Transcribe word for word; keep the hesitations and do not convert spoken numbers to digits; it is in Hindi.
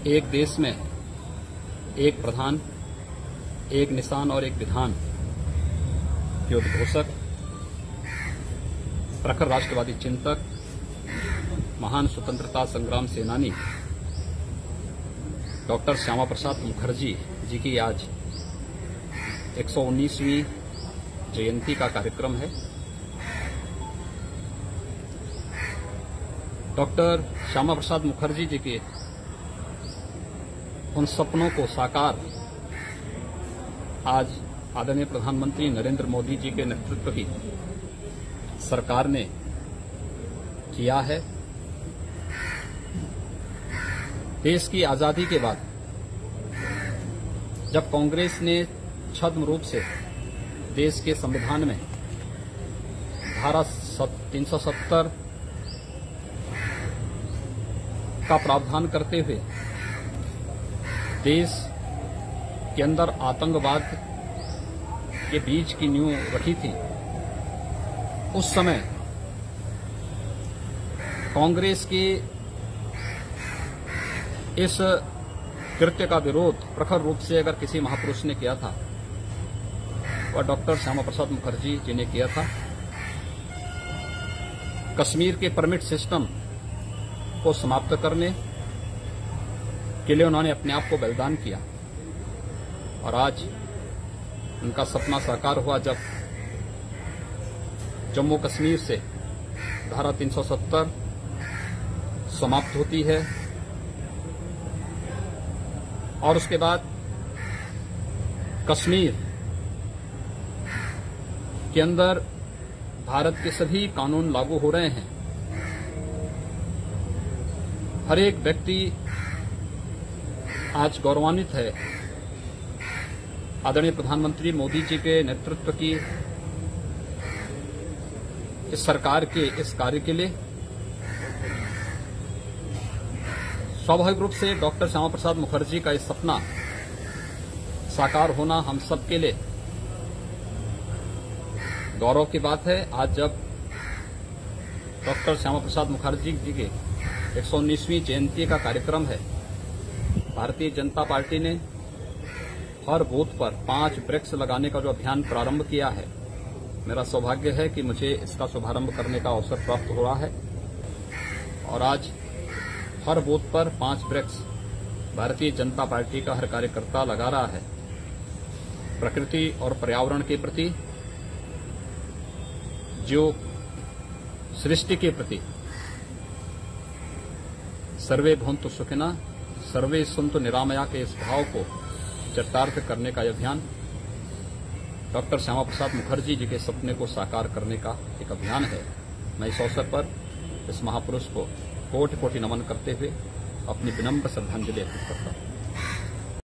एक देश में एक प्रधान, एक निशान और एक विधान के उद्घोषक, प्रखर राष्ट्रवादी चिंतक, महान स्वतंत्रता संग्राम सेनानी डॉक्टर श्यामा प्रसाद मुखर्जी जी की आज एक सौ उन्नीसवीं जयंती का कार्यक्रम है। डॉक्टर श्यामा प्रसाद मुखर्जी जी के उन सपनों को साकार आज आदरणीय प्रधानमंत्री नरेंद्र मोदी जी के नेतृत्व की सरकार ने किया है। देश की आजादी के बाद जब कांग्रेस ने छद्म रूप से देश के संविधान में धारा तीन सौ सत्तर का प्रावधान करते हुए देश के अंदर आतंकवाद के बीज की नींव रखी थी, उस समय कांग्रेस के इस कृत्य का विरोध प्रखर रूप से अगर किसी महापुरुष ने किया था वह डॉक्टर श्यामा प्रसाद मुखर्जी जी ने किया था। कश्मीर के परमिट सिस्टम को समाप्त करने के लिए उन्होंने अपने आप को बलिदान किया और आज उनका सपना साकार हुआ जब जम्मू कश्मीर से धारा तीन सौ सत्तर समाप्त होती है और उसके बाद कश्मीर के अंदर भारत के सभी कानून लागू हो रहे हैं। हर एक व्यक्ति आज गौरवान्वित है आदरणीय प्रधानमंत्री मोदी जी के नेतृत्व की इस सरकार के इस कार्य के लिए। स्वाभाविक रूप से डॉक्टर श्यामा प्रसाद मुखर्जी का ये सपना साकार होना हम सबके लिए गौरव की बात है। आज जब डॉक्टर श्यामा प्रसाद मुखर्जी जी के एक सौ उन्नीसवीं जयंती का कार्यक्रम है, भारतीय जनता पार्टी ने हर बूथ पर पांच वृक्ष लगाने का जो अभियान प्रारंभ किया है, मेरा सौभाग्य है कि मुझे इसका शुभारंभ करने का अवसर प्राप्त हो रहा है और आज हर बूथ पर पांच वृक्ष भारतीय जनता पार्टी का हर कार्यकर्ता लगा रहा है। प्रकृति और पर्यावरण के प्रति, जो सृष्टि के प्रति, सर्वे भवन्तु सुखिनः सर्वे सन्तु निरामया के इस भाव को चरितार्थ करने का यह अभियान डॉक्टर श्यामा प्रसाद मुखर्जी जी के सपने को साकार करने का एक अभियान है। मैं इस अवसर पर इस महापुरुष को कोटि कोटि नमन करते हुए अपनी विनम्र श्रद्धांजलि अर्पित करता हूं।